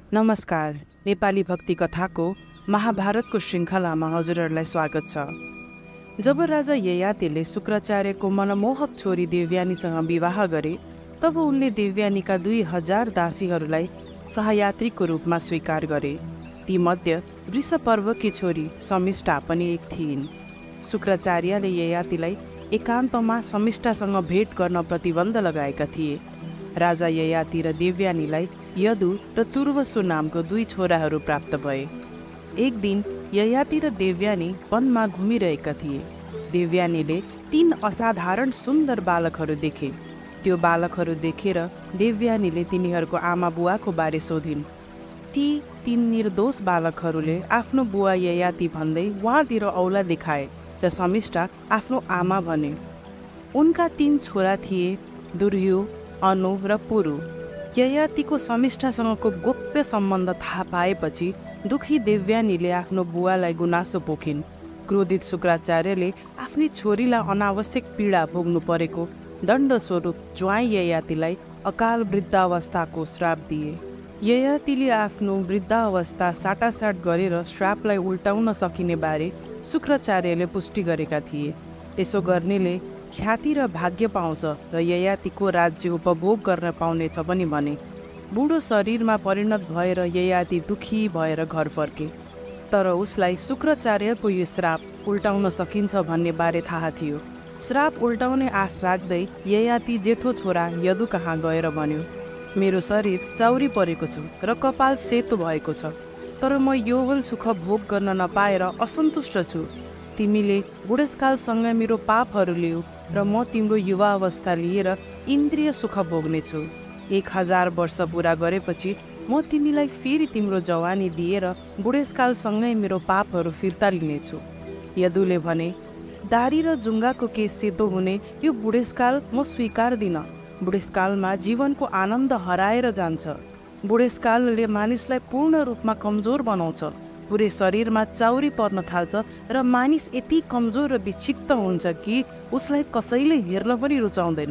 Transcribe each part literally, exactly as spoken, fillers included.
नमस्कार। नेपाली भक्ति कथाको महाभारतको श्रृङ्खलामा हजुरहरूलाई स्वागत छ। जब राजा ययातिले शुक्राचार्यको मनमोहक छोरी देवयानीसँग विवाह गरे तब उनले देवयानीका दुई हजार दासीहरूलाई सहयात्रीको रूपमा स्वीकार गरे। तीमध्ये वृषपर्वकी छोरी शमिष्ठा पनि एक थिइन्। शुक्राचार्यले ययातिलाई एकान्तमा शमिष्ठासँग भेट गर्न प्रतिबन्ध लगाएका थिए। राजा ययाति र देवयानीलाई यदु र तुर्वसु नामको दुई छोराहरू प्राप्त भए। एक दिन ययाति र देवयानी वनमा घुमिरहेका थिए। देवयानीले तीन असाधारण सुन्दर बालकहरू देखे। त्यो बालकहरू देखेर देवयानीले तिनीहरूको आमा बुवाको बारे सोधिन्। ती तीन निर्दोष बालकहरूले आफ्नो बुवा ययाति भन्दै उहाँतिर औला देखाए र शमिष्ठा आफ्नो आमा भने। उनका तीन छोरा थिए, दुर्यु, अनु र पुरु। ययातिको शमिष्ठासँगको गोप्य सम्बन्ध थाहा पाएपछि दुखी देवयानीले आफ्नो बुवालाई गुनासो पोखिन्। क्रोधित शुक्राचार्यले आफ्नी छोरीलाई अनावश्यक पीडा भोग्नु परेको दण्डस्वरूप ज्वाइँ ययातिलाई अकाल वृद्धावस्थाको श्राप दिए। ययातिले आफ्नो वृद्धावस्था साटासाट गरेर श्रापलाई उल्टाउन सकिने बारे शुक्राचार्यले पुष्टि गरेका थिए। यसो गर्नेले ख्याति र भाग्य पाउँछ र ययातिको राज्य उपभोग गर्न पाउनेछ पनि भने। बुढो शरीरमा परिणत भएर ययाति दुखी भएर घर फर्के। तर उसलाई शुक्राचार्यको यो श्राप उल्टाउन सकिन्छ भन्ने बारे थाहा थियो। श्राप उल्टाउने आश राख्दै ययाति जेठो छोरा यदु कहाँ गएर भन्यो, मेरो शरीर चाउरी परेको छ र कपाल सेतो भएको छ, तर म यौवन सुख भोग गर्न नपाएर असन्तुष्ट छु। तिमीले बुढेसकालसँग मेरो पापहरू लिऊ र म तिम्रो युवा अवस्था लिएर इन्द्रिय सुख भोग्नेछु। एक हजार वर्ष पुरा गरेपछि म तिमीलाई फेरि तिम्रो जवानी दिएर बुढेसकालसँगै मेरो पापहरू फिर्ता लिनेछु। यदुले भने, दारी र जुङ्गाको केस सेतो हुने यो बुढेसकाल म स्वीकार्दिन। बुढेसकालमा जीवनको आनन्द हराएर जान्छ। बुढेसकालले मानिसलाई पूर्ण रूपमा कमजोर बनाउँछ। पुरै शरीरमा चाउरी पर्न थाल्छ र मानिस यति कमजोर र विक्षिप्त हुन्छ कि उसलाई कसैले हेर्न पनि रुचाउँदैन।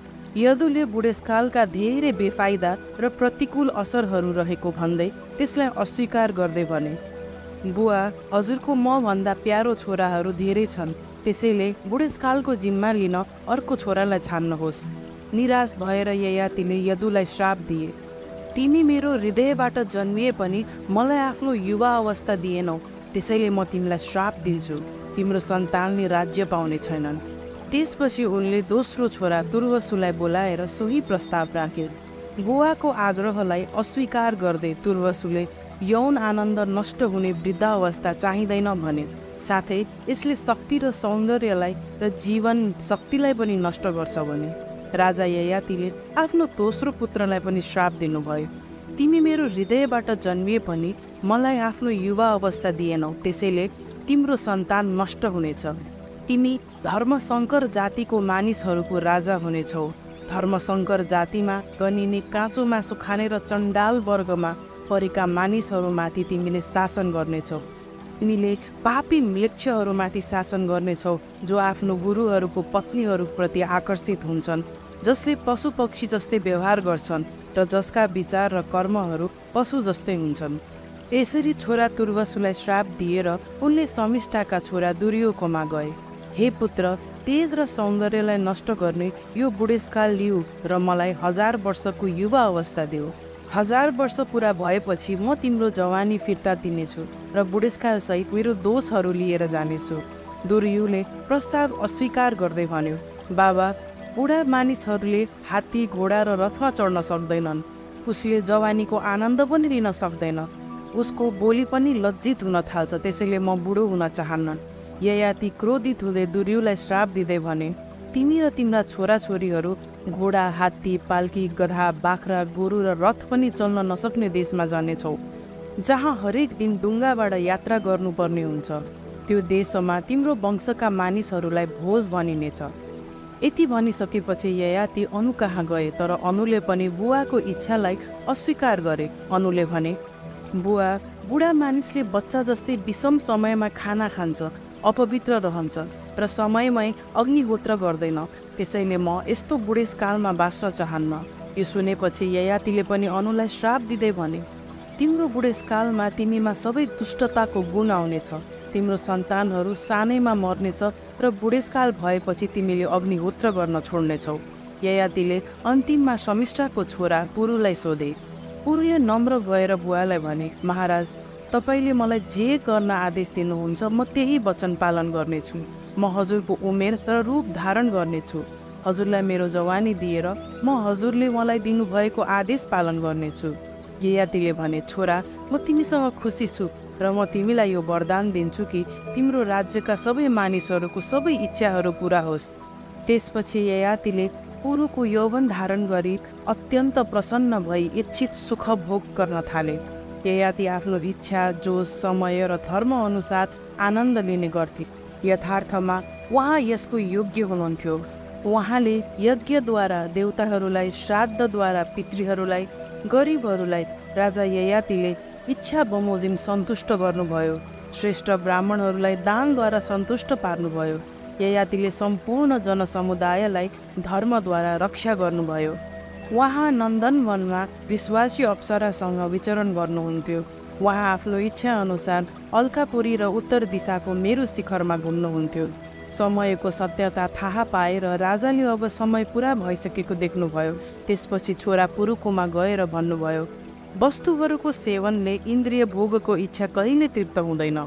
यदुले बुढेसकालका धेरै बेफाइदा र प्रतिकूल असरहरू रहेको भन्दै त्यसलाई अस्वीकार गर्दै भने, बुवा, हजुरको म भन्दा प्यारो छोराहरू धेरै छन्, त्यसैले बुढेसकालको जिम्मा लिन अर्को छोरालाई छान्नुहोस्। निराश भएर ययातिले यदुलाई श्राप दिए, तिमी मेरो हृदयबाट जन्मिए पनि मलाई आफ्नो युवा अवस्था दिएनौ, त्यसैले म तिमीलाई श्राप दिन्छु। तिम्रो सन्तानले राज्य पाउने छैनन्। त्यसपछि उनले दोस्रो छोरा तुर्वसुलाई बोलाएर सोही प्रस्ताव राखे। बुवाको आग्रहलाई अस्वीकार गर्दै तुर्वसुले यौन आनन्द नष्ट हुने वृद्धावस्था चाहिँदैन भने, साथै यसले शक्ति र सौन्दर्यलाई र जीवन शक्तिलाई पनि नष्ट गर्छ भने। राजा ययातिले आफ्नो दोस्रो पुत्रलाई पनि श्राप दिनुभयो, तिमी मेरो हृदयबाट जन्मिए पनि मलाई आफ्नो युवा अवस्था दिएनौ, त्यसैले तिम्रो सन्तान नष्ट हुनेछ। तिमी धर्मशङ्कर जातिको मानिसहरूको राजा हुनेछौ। धर्मशङ्कर जातिमा गनिने काँचो मासु खाने र चण्डाल वर्गमा परेका मानिसहरूमाथि तिमीले शासन गर्नेछौ। तिमीले पापी म्लेच्छहरूमाथि शासन गर्नेछौ जो आफ्नो गुरुहरूको पत्नीहरूप्रति आकर्षित हुन्छन्, जसले पशु पक्षी जस्तै व्यवहार गर्छन् र जसका विचार र कर्महरू पशु जस्तै हुन्छन्। यसरी छोरा तुर्वसुलाई श्राप दिएर उनले शमिष्ठाका छोरा दुर्योकोमा गए। हे पुत्र, तेज र सौन्दर्यलाई नष्ट गर्ने यो बुढेसकाल लिऊ र मलाई हजार वर्षको युवा अवस्था देऊ। हजार वर्ष पुरा भएपछि म तिम्रो जवानी फिर्ता दिनेछु र बुढेसकालसहित मेरो दोषहरू लिएर जानेछु। दुर्युले प्रस्ताव अस्वीकार गर्दै भन्यो, बाबा, बुढा मानिसहरूले हात्ती, घोडा र रथमा चढ्न सक्दैनन्। उसले जवानीको आनन्द पनि लिन सक्दैन। उसको बोली पनि लज्जित हुन थाल्छ, त्यसैले म बुढो हुन चाहन्न। ययाति क्रोधित हुँदै दुर्युलाई श्राप दिँदै भने, तिमी र तिम्रा छोराछोरीहरू घोडा, हात्ती, पाल्की, गधा, बाख्रा, गोरु र रथ पनि चल्न नसक्ने देशमा जानेछौ, जहाँ हरेक दिन डुङ्गाबाट यात्रा गर्नुपर्ने हुन्छ। त्यो देशमा तिम्रो वंशका मानिसहरूलाई भोज भनिनेछ। यति भनिसकेपछि ययाति अनु कहाँ गए, तर अनुले पनि बुवाको इच्छालाई अस्वीकार गरे। अनुले भने, बुवा, बुढा मानिसले बच्चा जस्तै विषम समयमा खाना खान्छ, अपवित्र रहन्छ र समयमै अग्निहोत्र गर्दैन, त्यसैले म यस्तो बुढेसकालमा बाँच्न चाहन्न। यो सुनेपछि ययातिले पनि अनुलाई श्राप दिँदै भने, तिम्रो बुढेसकालमा तिमीमा सबै दुष्टताको गुण आउनेछ। तिम्रो सन्तानहरू सानैमा मर्नेछ र बुढेसकाल भएपछि तिमीले अग्निहोत्र गर्न छोड्नेछौ। ययातिले अन्तिममा शमिष्ठाको छोरा पुरुलाई सोधे। पुरुले नम्र भएर बुवालाई भने, महाराज, तपाईँले मलाई जे गर्न आदेश दिनुहुन्छ म त्यही वचन पालन गर्नेछु। म हजुरको उमेर र रूप धारण गर्नेछु। हजुरलाई मेरो जवानी दिएर म हजुरले मलाई दिनुभएको आदेश पालन गर्नेछु। ययातिले भने, छोरा, म तिमीसँग खुसी छु र म तिमीलाई यो वरदान दिन्छु कि तिम्रो राज्यका सबै मानिसहरूको सबै इच्छाहरू पुरा होस्। त्यसपछि ययातिले पुरुको यौवन धारण गरी अत्यन्त प्रसन्न भई इच्छित सुख भोग गर्न थाले। ययाति आफ्नो इच्छा, जोस, समय र धर्म अनुसार आनन्द लिने गर्थे। यथार्थमा उहाँ यसको योग्य हुनुहुन्थ्यो। उहाँले यज्ञद्वारा देवताहरूलाई, श्राद्धद्वारा पितृहरूलाई, गरिबहरूलाई राजा ययातिले इच्छा बमोजिम सन्तुष्ट गर्नुभयो। श्रेष्ठ ब्राह्मणहरूलाई दानद्वारा सन्तुष्ट पार्नुभयो। ययातिले सम्पूर्ण जनसमुदायलाई धर्मद्वारा रक्षा गर्नुभयो। उहाँ नन्दनवनमा विश्वासी अप्सरासँग विचरण गर्नुहुन्थ्यो। उहाँ आफ्नो इच्छा अनुसार अल्कापुरी र उत्तर दिशाको मेरु शिखरमा घुम्नुहुन्थ्यो। समयको सत्यता थाहा पाएर राजाले अब समय पुरा भइसकेको देख्नुभयो। त्यसपछि छोरा पुरुकोमा गएर भन्नुभयो, वस्तुहरूको सेवनले इन्द्रिय भोगको इच्छा कहिले तृप्त हुँदैन।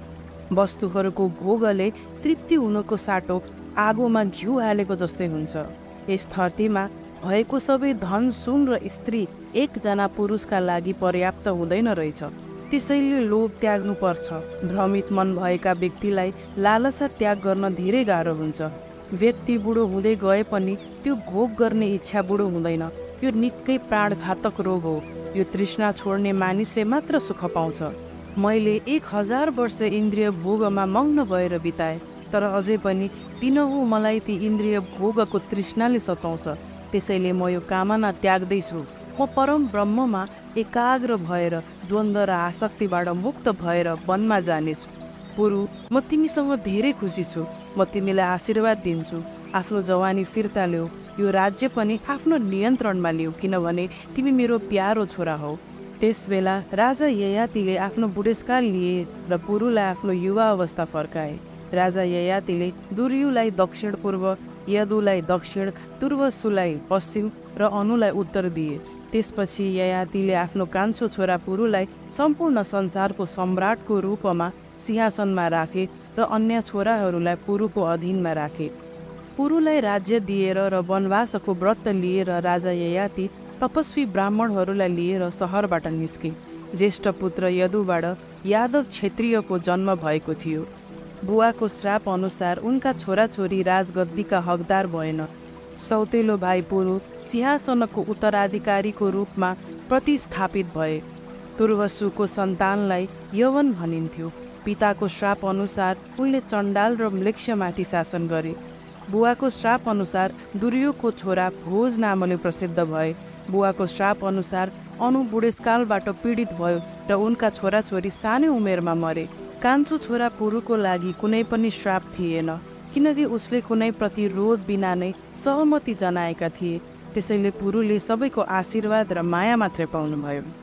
वस्तुहरूको भोगले तृप्ति हुनुको साटो आगोमा घिउ हालेको जस्तै हुन्छ। यस धरतीमा भएको सबै धन, सुन र स्त्री एकजना पुरुषका लागि पर्याप्त हुँदैन रहेछ। त्यसैले लोभ त्याग्नु पर्छ। भ्रमित मन भएका व्यक्तिलाई लालसा त्याग गर्न धेरै गाह्रो हुन्छ। व्यक्ति बुढो हुँदै गए पनि त्यो भोग गर्ने इच्छा बुढो हुँदैन। यो निकै प्राणघातक रोग हो। यो तृष्णा छोड्ने मानिसले मात्र सुख पाउँछ। मैले एक हजार वर्ष इन्द्रिय भोगमा मग्न भएर बिताएँ, तर अझै पनि दिनहुँ मलाई ती इन्द्रिय भोगको तृष्णाले सताउँछ। त्यसैले म यो कामना त्याग्दैछु। म परम ब्रह्ममा एकाग्र भएर द्वन्द्व र आसक्तिबाट मुक्त भएर वनमा जानेछु। पुरु, म तिमीसँग धेरै खुसी छु। म तिमीलाई आशीर्वाद दिन्छु। आफ्नो जवानी फिर्ता ल्याऊ। यो राज्य पनि आफ्नो नियन्त्रणमा लिऊ, किनभने तिमी मेरो प्यारो छोरा हौ। त्यसबेला राजा ययातिले आफ्नो बुढेसकाल लिए र पुरुलाई आफ्नो युवा अवस्था फर्काए। राजा ययातिले दुर्युलाई दक्षिण पूर्व, यदुलाई दक्षिण, तुर्वसुलाई पश्चिम र अनुलाई उत्तर दिए। त्यसपछि ययातिले आफ्नो कान्छो छोरा पुरुलाई सम्पूर्ण संसारको सम्राटको रूपमा सिंहासनमा राखे र अन्य छोराहरूलाई पुरुको अधीनमा राखे। पुरुलाई राज्य दिएर र वनवासको व्रत लिएर राजा ययाति तपस्वी ब्राह्मणहरूलाई लिएर सहरबाट निस्के। ज्येष्ठ पुत्र यदुबाट यादव क्षेत्रीयको जन्म भएको थियो। बुवाको श्राप अनुसार उनका छोराछोरी राजगद्दीका हकदार भएन। सौतेलो भाइ पुरु सिंहासनको उत्तराधिकारीको रूपमा प्रतिस्थापित भए। तुर्वसुको सन्तानलाई यवन भनिन्थ्यो। पिताको श्राप अनुसार उनले चण्डाल र म्लेच्छमाथि शासन गरे। बुवाको श्राप अनुसार दुर्योको छोरा भोज नामले प्रसिद्ध भए। बुवाको श्राप अनुसार अनु बुढेसकालबाट पीडित भयो र उनका छोराछोरी सानै उमेरमा मरे। कान्छो छोरा पुरुको लागि कुनै पनि श्राप थिएन, किनकि उसले कुनै प्रतिरोध बिना नै सहमति जनाएका थिए। त्यसैले पुरुले सबैको आशीर्वाद र माया मात्रै पाउनुभयो।